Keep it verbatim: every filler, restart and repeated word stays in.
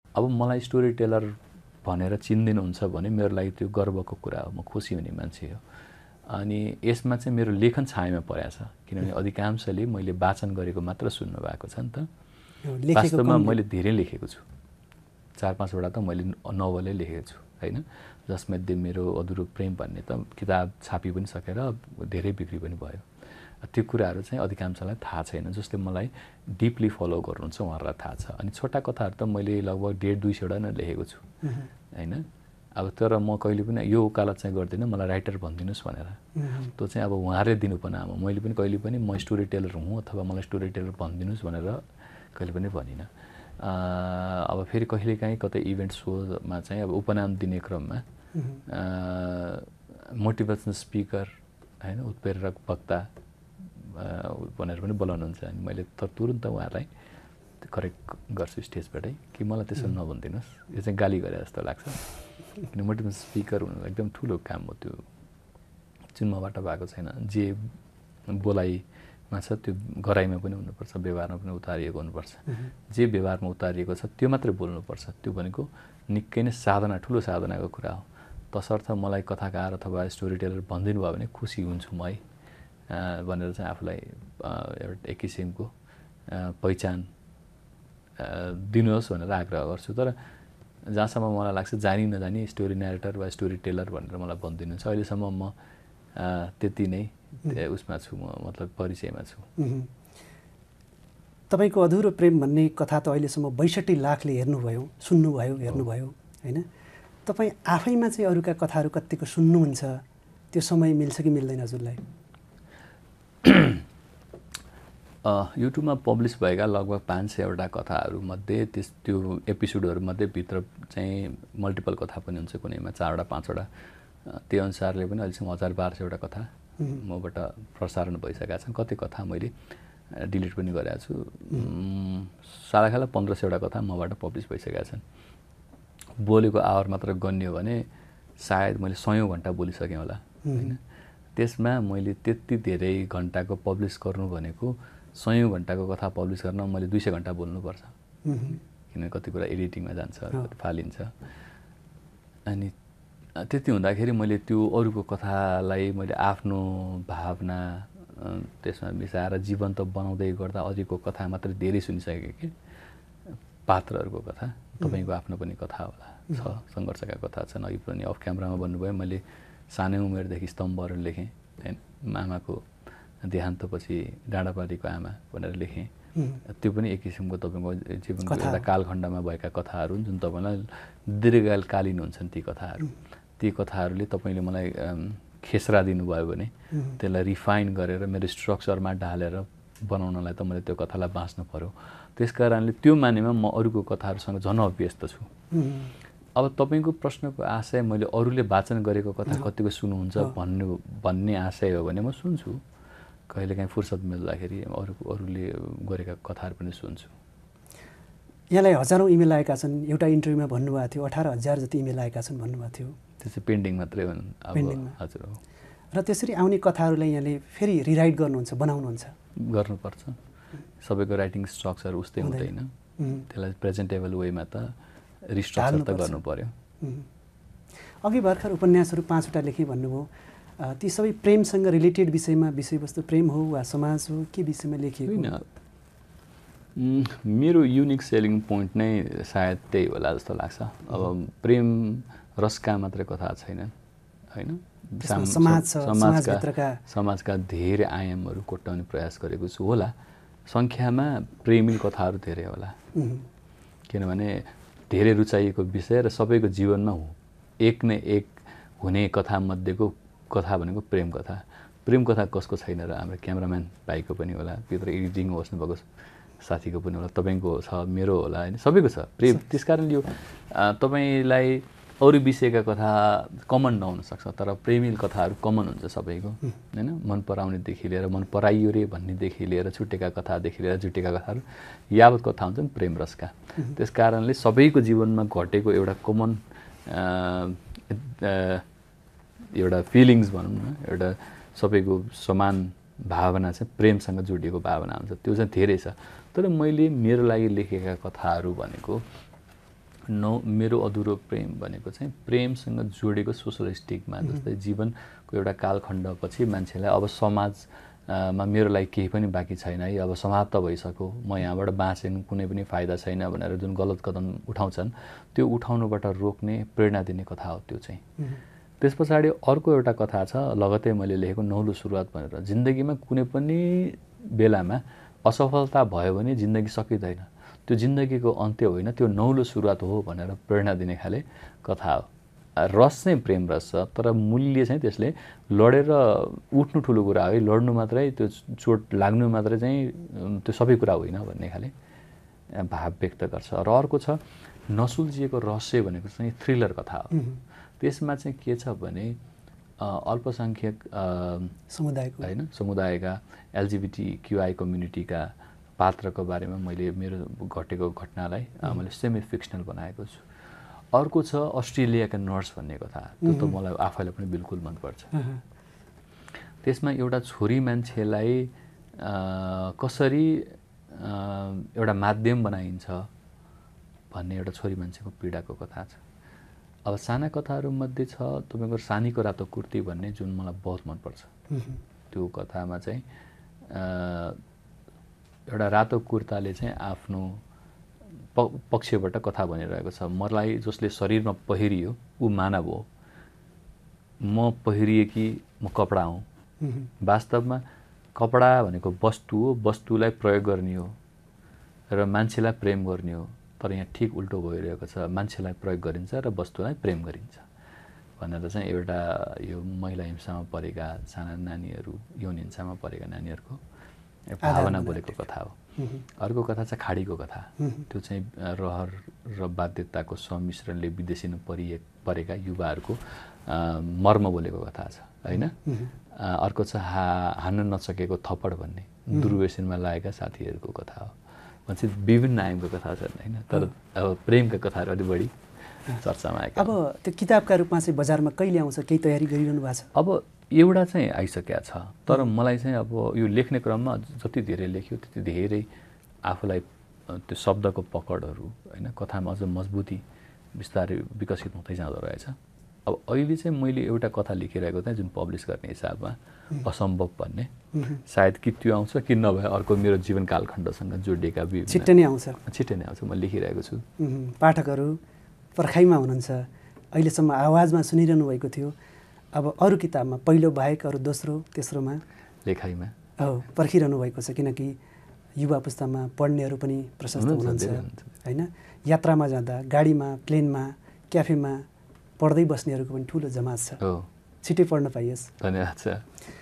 अब मलाई story teller भनेर चिन्दिनुहुन्छ भने मेरो लागि त्यो गर्वको कुरा हो, म खुसी हुने मान्छे हो। अनि यसमा चाहिँ मेरो लेखन छायामा परेको छ, किनभने अधिकांशले मैले वाचन गरेको मात्र सुन्नु भएको छ नि त। वास्तवमा मैले धेरै लेखेको छु, चार पाँचवटा त मैले नोभलै लेखेको छु होइन, जसमध्ये मेरो अधुरो प्रेम भन्ने त किताब छापी पनि सकेर धेरै बिक्री पनि भयो। त्यो कुराहरू चाहिँ अधिकांशलाई थाहा छैन, जसले मलाई डिपली फलो गर्नुहुन्छ उहाँहरूलाई थाहा छ। अनि छोटा कथाहरू त मैले लगभग डेढ दुई सयवटा नै लेखेको छु होइन। अब तर म कहिले पनि यो वकालत चाहिँ गर्दिनँ मलाई राइटर भनिदिनुहोस् भनेर, त्यो चाहिँ अब उहाँहरूले दिनुपर्ने आमा। मैले पनि कहिले पनि म स्टोरी टेलर हुँ अथवा मलाई स्टोरी टेलर भनिदिनुहोस् भनेर कहिले पनि भनिनँ। अब फेरि कहिलेकाहीँ कतै इभेन्ट सोमा चाहिँ अब उपनाम दिने क्रममा मोटिभेसनल स्पिकर होइन, उत्प्रेरक वक्ता भनेर पनि बोलाउनुहुन्छ। अनि मैले त तुरुन्त उहाँहरूलाई करेक्ट गर्छु स्टेजबाटै कि मलाई त्यसो नभनिदिनुहोस्, यो चाहिँ गाली गरे जस्तो लाग्छ। किन मोटिभेसनल स्पिकर हुनु एकदम ठुलो काम हो, त्यो जुन मबाट भएको छैन। जे बोलाइमा छ त्यो गराइमा पनि हुनुपर्छ, व्यवहारमा पनि उतारिएको हुनुपर्छ। जे व्यवहारमा उतारिएको छ त्यो मात्रै बोल्नुपर्छ। त्यो भनेको निकै नै साधना, ठुलो साधनाको कुरा हो। तसर्थ मलाई कथाकार अथवा स्टोरी टेलर भनिदिनु भयो भने खुसी हुन्छु म है भनेर चाहिँ आफूलाई एउटा एक किसिमको पहिचान दिनुहोस् भनेर आग्रह गर्छु। तर जहाँसम्म मलाई लाग्छ जानी नजानी स्टोरी न्यारेटर वा स्टोरी टेलर भनेर मलाई भनिदिनुहुन्छ, अहिलेसम्म म त्यति नै उसमा छु, म मतलब परिचयमा छु। तपाईँको अधुरो प्रेम भन्ने कथा त अहिलेसम्म बैसठी लाखले हेर्नुभयो, सुन्नुभयो, हेर्नुभयो होइन। तपाईँ आफैमा चाहिँ अरूका कथाहरू कतिको सुन्नुहुन्छ, त्यो समय मिल्छ कि मिल्दैन हजुरलाई? युट्युबमा पब्लिस भएका लगभग पाँच सयवटा कथाहरूमध्ये त्यस त्यो एपिसोडहरूमध्ये भित्र चाहिँ मल्टिपल कथा पनि हुन्छ, कुनैमा चारवटा पाँचवटा, त्यो अनुसारले पनि अहिलेसम्म हजार बाह्र सयवटा कथा मबाट प्रसारण भइसकेका छन्। कति कथा मैले डिलिट पनि गरेको छु। सालाखाला पन्ध्र सयवटा कथा मबाट पब्लिस भइसकेका छन्। बोलेको आवर मात्र गन्ने हो भने सायद मैले सयौँ घन्टा बोलिसकेँ होला होइन। त्यसमा मैले त्यति धेरै घन्टाको पब्लिस गर्नु भनेको सयौँ घन्टाको कथा पब्लिस गर्न मैले दुई सय घन्टा बोल्नुपर्छ, किनभने कति कुरा एडिटिङमा जान्छ, कति फालिन्छ। अनि त्यति हुँदाखेरि मैले त्यो अरूको कथालाई मैले आफ्नो भावना त्यसमा मिसाएर जीवन्त बनाउँदै गर्दा अरूको कथा मात्रै धेरै सुनिसकेँ कि पात्रहरूको कथा। तपाईँको आफ्नो पनि कथा होला छ, सङ्घर्षका कथा छन्। अघि पनि अफ क्यामरामा भन्नुभयो मैले सानै उमेरदेखि स्तम्भहरू लेखेँ होइन, आमाको देहान्तपछि डाँडापारीको आमा भनेर लेखेँ। त्यो पनि एक किसिमको तपाईँको जीवनको एउटा कालखण्डमा भएका कथाहरू जुन तपाईँलाई दीर्घकालीन हुन्छन् ती कथाहरू। ती कथाहरूले तपाईँले मलाई खेसरा दिनुभयो भने त्यसलाई रिफाइन गरेर मेरो स्ट्रक्चरमा ढालेर बनाउनलाई त मैले त्यो कथालाई बाँच्नु पऱ्यो। त्यस कारणले त्यो मानेमा म अरूको कथाहरूसँग झन् अभ्यस्त छु। अब तपाईँको प्रश्नको आशय मैले अरूले वाचन गरेको कथा कतिको सुन्नुहुन्छ भन्नु भन्ने आशय हो भने म सुन्छु, कहिलेकाहीँ फुर्सद मिल्दाखेरि अरूको अरूले गरेका कथाहरू पनि सुन्छु। यहाँलाई हजारौँ इमेल आएका छन्, एउटा इन्टरभ्यूमा भन्नुभएको थियो अठार हजार जति इमेल आएका छन् भन्नुभएको थियो। त्यो चाहिँ पेन्डिङ मात्रै हुन् अब। हजुर हो। र त्यसरी आउने कथाहरूलाई यहाँले फेरि रिराइट गर्नुहुन्छ, बनाउनुहुन्छ? गर्नुपर्छ, सबैको राइटिङ स्ट्रक्चर उस्तै हुँदैन, त्यसलाई प्रेजेन्टेबल वेमा त रिस्ट्रक्चर त गर्नु पर्यो। अघि भर्खर उपन्यासहरू पाँचवटा लेखेँ भन्नुभयो, ती सबै प्रेमसँग रिलेटेड विषयमा, विषयवस्तु प्रेम हो वा समाज हो, के विषयमा लेखिएको? होइन, मेरो युनिक सेलिङ पोइन्ट नै सायद त्यही होला जस्तो लाग्छ। अब प्रेम रसका मात्रै कथा छैनन् होइन, समाजका समाजका धेरै आयामहरू कोट्याउने प्रयास गरेको छु होला। सङ्ख्यामा प्रेमी कथाहरू धेरै होला, किनभने धेरै रुचाइएको विषय र सबैको जीवनमा हो एक न एक हुने कथामध्येको कथा भनेको प्रेम कथा। प्रेम कथा कसको छैन र? हाम्रो क्यामराम्यान भाइको पनि होला, भित्र एडिटिङ बस्नुभएको साथीको पनि होला, तपाईँको छ, मेरो होला होइन, सबैको छ प्रेम। त्यस कारणले यो तपाईँलाई अरू विषयका कथा कमन नहुन सक्छ, तर प्रेमी कथाहरू कमन हुन्छ सबैको होइन। मन पराउनेदेखि लिएर मन पराइयो रे भन्नेदेखि लिएर छुटेका कथादेखि लिएर जुटेका कथाहरू यावत कथा हुन्छन् प्रेम रसका। त्यस कारणले सबैको जीवनमा घटेको एउटा कमन एउटा फिलिङ्स भनौँ न, एउटा सबैको समान भावना चाहिँ प्रेमसँग जोडिएको भावना हुन्छ, त्यो चाहिँ धेरै छ। तर मैले मेरो लागि लेखेका कथाहरू भनेको नौ मेरो अधुरो प्रेम भनेको चाहिँ प्रेमसँग जोडेको सोसल स्टिकमा जस्तै जीवनको एउटा कालखण्डपछि मान्छेलाई अब समाजमा मेरो लागि केही पनि बाँकी छैन है, अब समाप्त भइसक्यो, म यहाँबाट बाँचेन कुनै पनि फाइदा छैन भनेर जुन गलत कदम उठाउँछन् त्यो उठाउनुबाट रोक्ने प्रेरणा दिने कथा हो त्यो चाहिँ। त्यस पछाडि अर्को एउटा कथा छ लगतै मैले लेखेको नौलो सुरुवात भनेर। जिन्दगीमा कुनै पनि बेलामा असफलता भयो भने जिन्दगी सकिँदैन, त्यो जिन्दगीको अन्त्य होइन, त्यो नौलो सुरुवात हो भनेर प्रेरणा दिने खाले कथा हो। रस चाहिँ प्रेम रस छ, तर मूल्य चाहिँ त्यसले लडेर उठ्नु ठुलो कुरा हो है, लड्नु मात्रै, त्यो चोट लाग्नु मात्रै चाहिँ त्यो सबै कुरा होइन भन्ने खाले भाव व्यक्त गर्छ। र अर्को छ नसुल्झिएको रहस्य भनेको चाहिँ थ्रिलर कथा हो। त्यसमा चाहिँ के छ भने अल्पसङ्ख्यक समुदायको होइन समुदायका एलजिबिटी क्युआई कम्युनिटीका पात्रको बारेमा मैले मेरो घटेको घटनालाई मैले सेमी फिक्सनल बनाएको छु। अर्को छ अस्ट्रेलियाका नर्स भन्ने कथा, त्यो त मलाई आफैलाई पनि बिल्कुल मनपर्छ। त्यसमा एउटा छोरी मान्छेलाई कसरी एउटा माध्यम बनाइन्छ भन्ने एउटा छोरी मान्छेको पीडाको कथा छ। अब साना कथाहरूमध्ये छ तपाईँको सानीको रातो कुर्ती भन्ने जुन मलाई बहुत मनपर्छ। त्यो कथामा चाहिँ एउटा रातो कुर्ताले चाहिँ आफ्नो प पक्षबाट कथा भनिरहेको छ। मलाई जसले शरीरमा पहिरियो ऊ मानव हो, म पहिरिए कि म कपडा हुँ। वास्तवमा कपडा भनेको वस्तु हो, वस्तुलाई प्रयोग गर्ने हो र मान्छेलाई प्रेम गर्ने हो। तर यहाँ ठिक उल्टो भइरहेको छ, मान्छेलाई प्रयोग गरिन्छ र वस्तुलाई प्रेम गरिन्छ भनेर चाहिँ एउटा यो महिला हिंसामा परेका साना नानीहरू, यौन हिंसामा परेका नानीहरूको भावना बोलेको कथा हो। अर्को कथा छ खाडीको कथा, त्यो चाहिँ रहर र बाध्यताको सम्मिश्रणले विदेशिनु परिए परेका युवाहरूको मर्म बोलेको कथा छ होइन। अर्को छ हा हान्न नसकेको थप्पड भन्ने दुर्व्यसनमा लागेका साथीहरूको कथा हो। मान्छे विभिन्न आयामको कथा छन् होइन, तर अब प्रेमका कथाहरू अलिक बढी चर्चामा आएका। अब त्यो किताबका रूपमा चाहिँ बजारमा कहिले आउँछ, केही तयारी गरिरहनु भएको छ? अब एउटा चाहिँ आइसकेको छ, तर मलाई चाहिँ अब यो लेख्ने क्रममा जति धेरै लेख्यो त्यति धेरै आफूलाई त्यो शब्दको पकडहरू होइन कथामा अझ मजबुती बिस्तारै विकसित हुँदै जाँदो रहेछ। अब अहिले चाहिँ मैले एउटा कथा लेखिरहेको थिएँ जुन पब्लिस गर्ने हिसाबमा असम्भव भन्ने, सायद कि त्यो आउँछ कि नभए अर्को मेरो जीवन कालखण्डसँग जोडिएका विभिन्न छिट्टै नै आउँछ छिट्टै नै आउँछ म लेखिरहेको छु। पाठकहरू पर्खाइमा हुनुहुन्छ, अहिलेसम्म आवाजमा सुनिरहनु भएको थियो, अब अरू किताबमा पहिलो बाहेक अरू दोस्रो तेस्रोमा लेखाइमा हो पर्खिरहनु भएको छ, किनकि युवा पुस्तामा पढ्नेहरू पनि प्रशस्त हुनुहुन्छ होइन। यात्रामा जाँदा गाडीमा, प्लेनमा, क्याफेमा पढ्दै बस्नेहरूको पनि ठुलो जमात छ। छिट्टै पढ्न पाइयोस्। धन्यवाद छ।